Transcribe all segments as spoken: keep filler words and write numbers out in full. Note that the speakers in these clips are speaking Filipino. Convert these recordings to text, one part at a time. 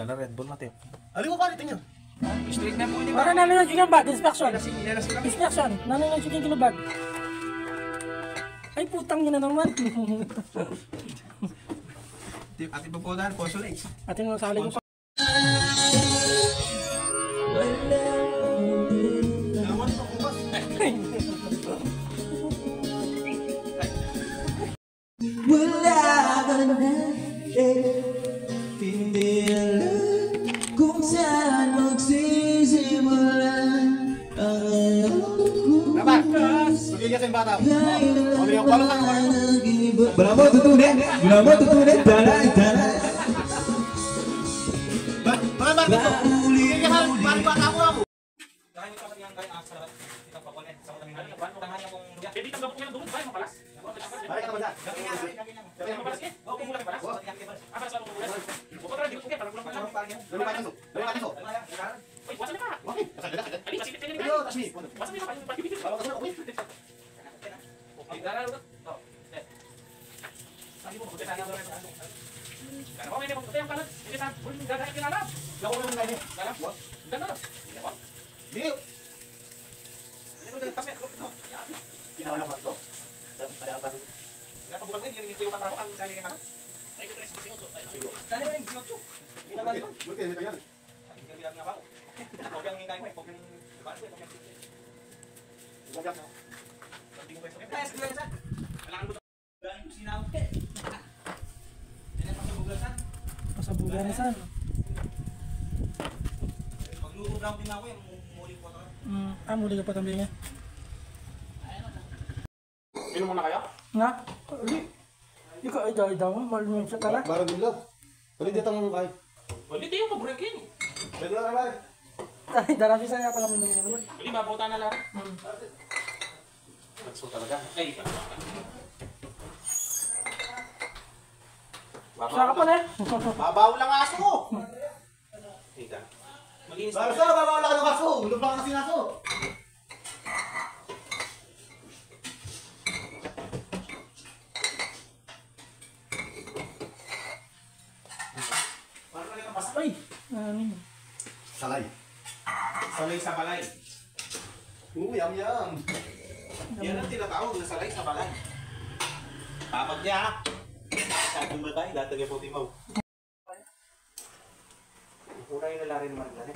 na Red Bull natin. Alin mo pare, tingnan. Straight na po, di ba? Para nanonood yung bag, inspection. Ilalasing, ilalasing kami. Inspection, nanonood yung kinabag. Ay putang yun na naman. At ipapodahan, Poso Lakes. Atin mo sali ko pa. Wala ka na, hindi alam kung saan magsisimulan ang Dapat! Magiging yung bata. Ano yung palo ka naman? Wala mo tutunin! Wala mo tutunin! Dalay! Dalay! Mga bata ko! Magiging yung bata ko ako! Hindi tanggap ko yan doon, bahay mo palas. Bahay ka naman dyan. Bahay mo palas eh. Oo, kung mula ka palas. Ah, palas mo mula. Bukod ka lang, di ko kaya, parang kulang pa lang. Dalo pa kaso. Dalo pa kaso. Uy, wasan na ka. Okay. Kasal ka. Ali, masilip ka niya. Ayo, Tasmi. Wasan na ka, yung pagkibigil. Bawa ka doon, okay. Okay, dala ulit. Oh, eh. Sabi mo, magkita niya doon. Kaya mo, may mga kutayang kalat. Hindi saan, huling gagawin kinalap. Lako naman na niya. Galap, what? Ganda na. Hindi mo. Hindi. Hindi mo dali kami. Ginawa na ba ito? Ada apa? Kaya pabukan din, yung yung katrabaho, ang sabi nga. Ay, ko tres kasi ko. Dali mo yung ginotso. Ginawa ko. Buti, hindi kaya. Ang bilang nga ba? Huwag yung hingay mo eh, huwag yung diba? Huwag yung Gagap na. hindi mo pwesto. Kaya sa gila saan? Kailangan mo ito. Dahil ko sinaw. Yan ang pasabugan. Pasabugan na saan? Magluto lang din ako yung muling ko ito. Hmm, ah, muli ka pa tambi nga. Inom muna kayo? Nga? Uli. Ikaw ay daw daw, malumim siya tala. Barang dilaw. Ulit dito mo kay. Hindi tayo mag-break in. Pwede lang naman. Ay, darami sa niya pala minum naman. Hindi, mabuta na lang. Nagso talaga. Ay, Saka pa na eh. Babaw lang aso. Tita. Malinis. Barso, babaw lang ang aso. Ulog lang kasi aso. Ay, ano yun? Salay. Salay sa balay. Oo, yum yum. Yan ang tinatawag na salay sa balay. Tapag niya. Sa ating balay, datag yung puti mo. Kulay na larin naman na rin.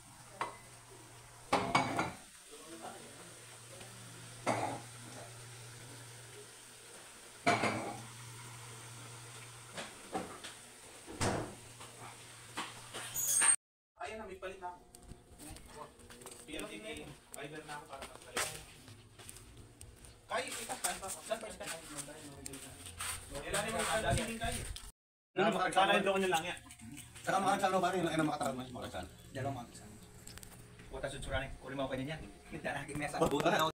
Ayan na, may palit na ako. Pero hindi, fiber na ako para magpalit. Kaya, itas tayo pa. Saan pa itas tayo? Kailangan mo yung aldasin kayo. Sana yung doon lang yan. Saka makakasal mo ba rin? Ano makatawag mo makakasal? Dalawang makakasal. Puta susurani, kunin mo kayo niyan. Kita na aking mesa. Buta na.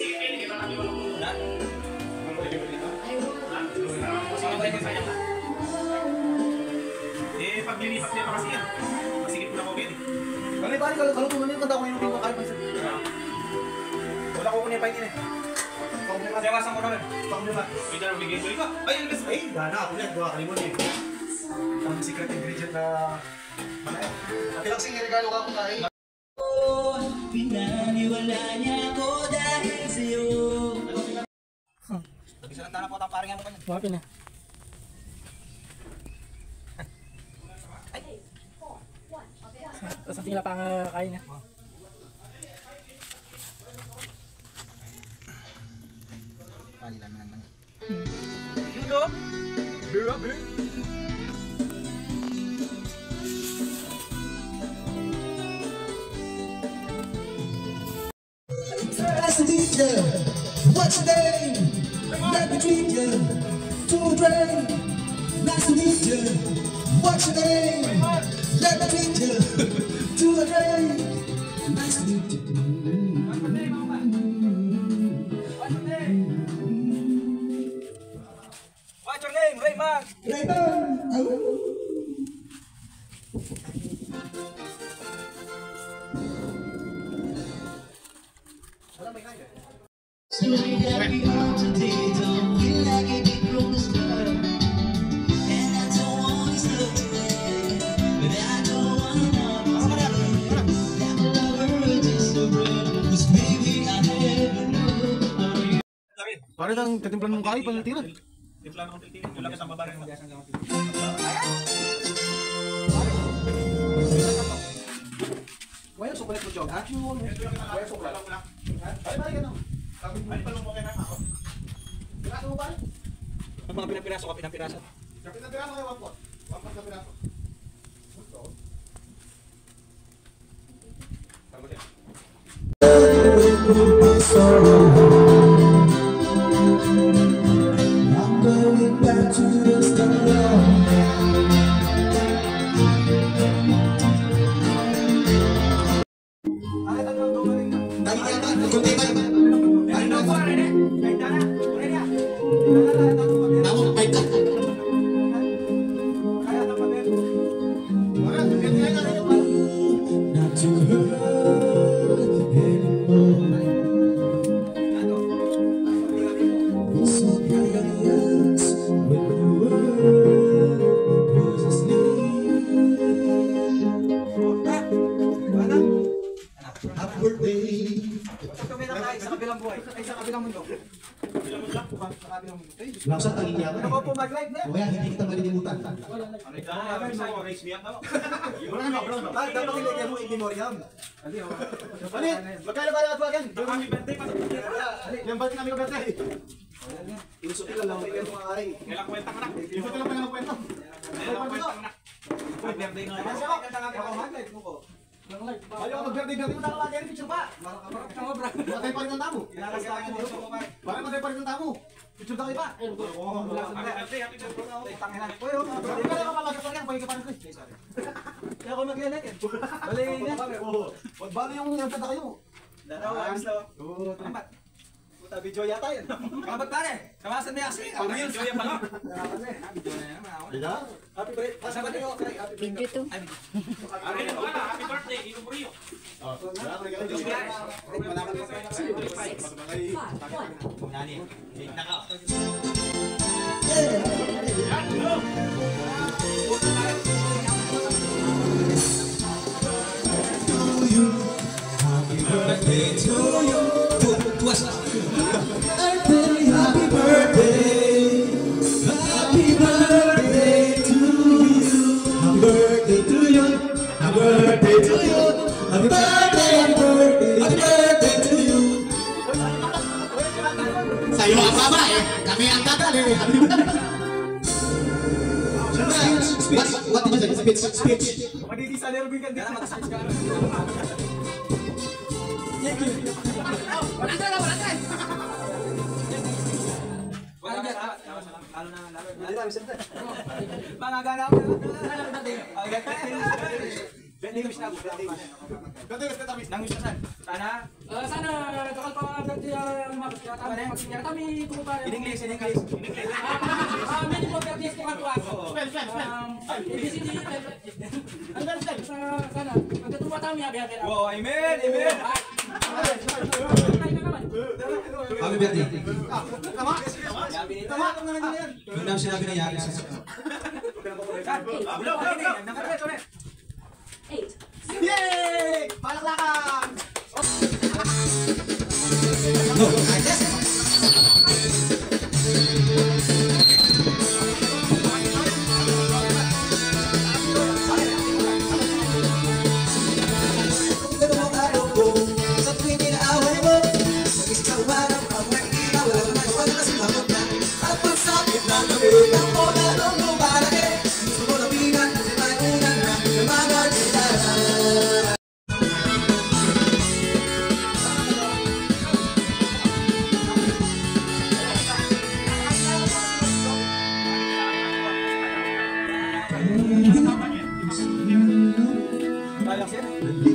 Eh, paglilipat niya pa kasi yan. Masigit na ko din. Bali, bali, kalau kalau tumanin ko daw yung hindi ko kayo pa. Wala ko kunin pa yun eh. Sewasan ko na rin. Pangdiba. May dalaw bigay ko ka. Ay, yung gas. Eh, gana ako yan. Gawa kalimon eh. Ang secret ingredient na... Ano eh? Ilang sing regalo ka kung tayo. Pinaniwala niya ako dahil sa'yo. Isa lang tana po ang paringan mo kanyan. Wapi na. Sa tingla pa nga kain na. Palilan na naman. Yudo. Bira, bira. Nice to meet you. What's your name? Let me treat you to a drain. Nice to meet you. What's your name? Let me treat you to a drain. Nice to meet you. What's your name, Raymond? Raymond. Oh. So we got me on today, don't feel like it big from the start. And I don't want to stop today, but I don't Ano nang tatimplan mong kain pang tira? Timpla ng konting tinin. Yung lang isang babae mo. Wala chocolate mo, Jog. Ha? Wala sukla lang lang. Ay, balik ka na. Ay, palong mo kaya na ako. Piraso mo ba? Ang mga pinapiraso ka, pinapiraso. Kapit na piraso kayo, one pot. One pot na piraso. I'm going back to the start. Tadi kaya ba? Kunti ba? Ano ba? Tama, ay ka. Not to hurt anymore. It's so brilliant when the world was asleep. Happy birthday. Sa kabilang buhay. Ay, sa kabilang mundo. Laksa tangin niya. Ako po mag-live na. O kaya hindi kita malilimutan. Ano ito? Bisa ko raise me up ako. Wala na, bro. Bakit dapat ilagay mo in-memoriam? Balik! Magkano ba dapat yan? Happy birthday pa. Yung balik namin yung birthday. Insulti lang lang. Kaya kumakain. Kailang kwenta ka na. Gusto ko lang pa ng kwento. Kailang kwenta ka na. Happy birthday na. Kasi ako, kanta nga ako mag-live mo ko. Ayaw ka mag-birthday birthday mo. Wala ka mag picture pa. Marami ka mo, bro. Patay pa rin ang tamo. Kinakasahan mo dito. Parang patay pa rin ang tamo. Picture na kayo pa. Happy birthday, happy birthday. Tangina. Uy, oh. Hindi ka naman kapag yan. Pwede ka pa rin. Kaya ako mag-live yan. Balik na. Wag bali yung yung kanta kayo. Dalawa, ayos na. Oo, tamat. Puta, video yata yun. Kabat pare. Kawasan mo yung asli. Ang enjoy pa lang. Video na naman ako. Diba? Happy birthday. Pasama niyo. Video to. Akin mo ka na. Happy birthday. Ino po rin. Nani? Naka. Happy birthday to you. Tuas. Birthday, happy birthday. Happy birthday to you. Happy birthday to you. Happy birthday to you. Happy birthday, happy birthday, happy birthday to you. Sa'yo apa-apa eh. Kami ang tagal eh. Happy birthday. What, what did you say? Speech, speech. Magiging sa nerving ka. Kaya mag-speech ka. Wala na, wala na. Wala na. Lalo na, lalo na. Lalo na. Mga gana ako. Birthday wish na ako. Birthday wish na tamis. Nang wish na saan? Sana? Ah, sana kakal pa mga birthday ang mga kami magsinyara kami kumupa. In English, in English. In English. Ah, many more birthdays ko kanto ako. Spell, spell, spell. Um, A B C D. Ano ba spell? Sa sana. Pagkatuwa kami habi habi. Wow, amen, amen. Happy birthday. Tama? Tama ka naman din yan. Yung daw sinabi na yan. Ulo, ulo, ulo. Nakapit, ulit. Eight. Yay! Palakpakan! No, I guess. Dalawang araw ko sa tuwing inaaway mo, mag-isip sa umarap ang nakikita, wala kang magawa na kasi mamot na. At pagsapit ng lamig ang mo na nung lumalaki, gusto mo labigan kasi tayo unang na lumagan kita. Balak yan.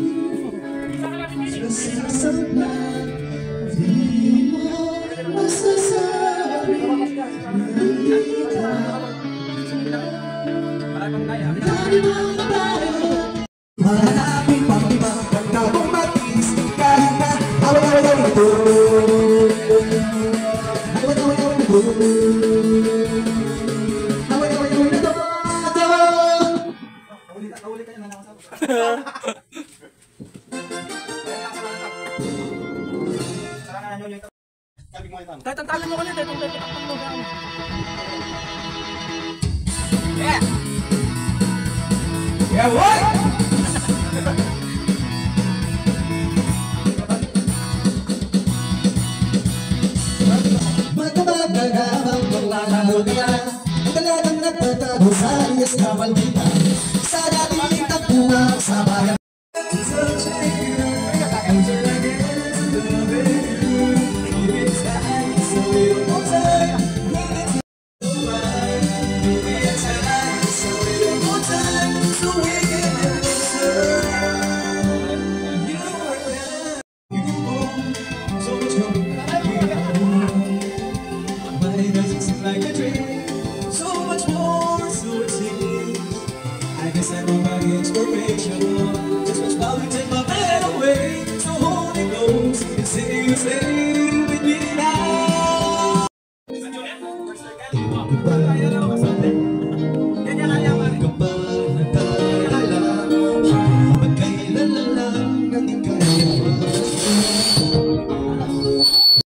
Parang kaya. Mahanapin pang-ibang pagkabong matis kahit na away-away ito. Away-away ito. Away-away ito. Kahuli ka, kahuli ka yan. Nanakaw sa Sarang na nyo yung mo ito. Kahit ang tagal mo ulit, eh, kung tayo patakpan mo gano'n. Yeah! Yeah, boy! Magkabagagabang maglalaro niya Talagang nagtatago sa iyas na maldita Sa dating takbuhan sa bayan like a dream, so much more, so it seems. I guess I know my inspiration. Just watch while we take my man away. So hold it close and say you stay with me now.